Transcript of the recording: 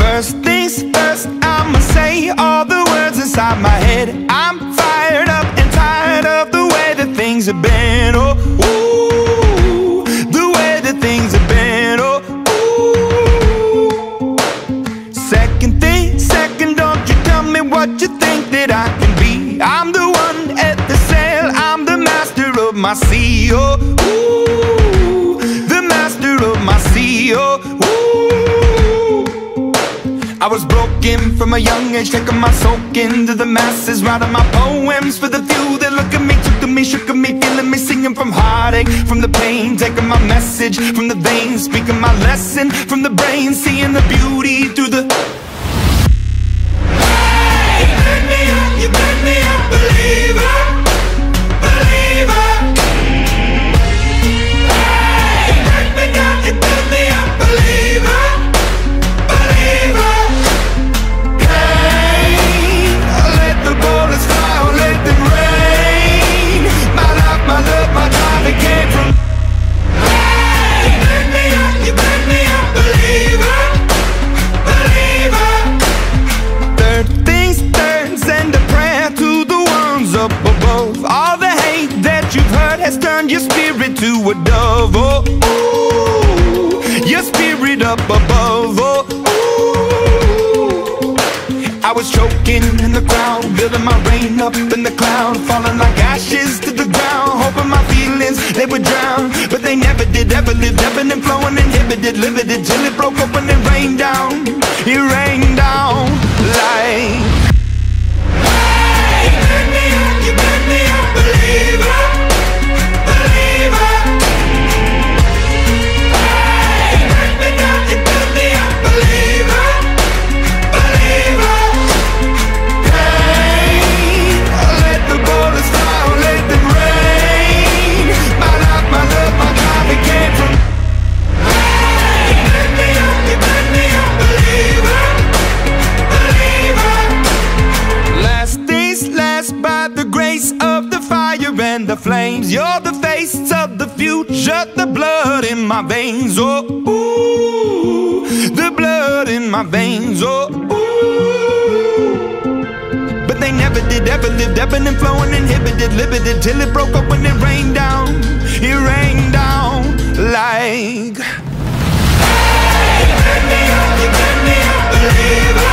First things first, I'ma say all the words inside my head. I'm fired up and tired of the way that things have been. Oh, ooh, the way that things have been. Oh, ooh. Second thing, second, don't you tell me what you think that I can be. I'm the one at the sail, I'm the master of my sea. Oh, ooh, the master of my sea. Oh, ooh. I was broken from a young age, taking my soak into the masses, writing my poems for the few that look at me, took to me, shook at me, feeling me, singing from heartache, from the pain, taking my message from the veins, speaking my lesson from the brain, seeing the beauty through the... Hey, you burn me up, you burn me up, believer, believer. Hey, you burn me down, you burn me up, believer, believer. Turn your spirit to a dove, oh, ooh, your spirit up above, oh, ooh. I was choking in the crowd, building my rain up in the cloud, falling like ashes to the ground, hoping my feelings, they would drown, but they never did, ever lived, ebbing and flowing, inhibited, limited, till it broke open and rained down, it rained down like... Hey, you burn me up, you burn me up, believer. The flames, you're the face of the future, the blood in my veins, oh, ooh, the blood in my veins, oh, ooh. But they never did, ever lived, ebbing and flowing, inhibited, limited, till it broke up when it rained down like... Hey, you burn me up, believer.